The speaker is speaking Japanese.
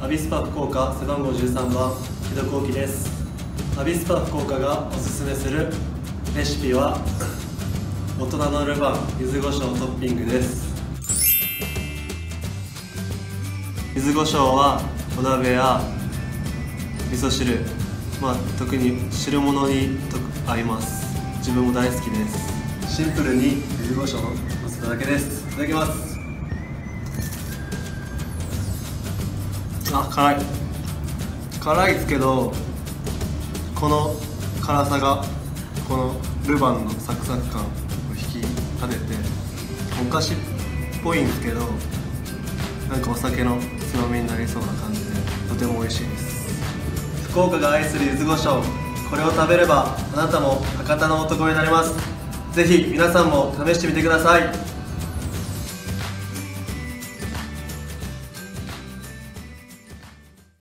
アビスパ福岡背番号13番木戸幸喜です。アビスパ福岡がおすすめするレシピは大人のルヴァン柚子胡椒トッピングです。柚子胡椒はお鍋や味噌汁、特に汁物に合います。自分も大好きです。シンプルに柚子胡椒をのせただけです。いただきます。辛いですけど、この辛さがこのルヴァンのサクサク感を引き立てて、お菓子っぽいんですけど、なんかお酒のつまみになりそうな感じでとても美味しいです。福岡が愛する柚子胡椒、これを食べればあなたも博多の男になれます。ぜひ皆さんも試してみてください。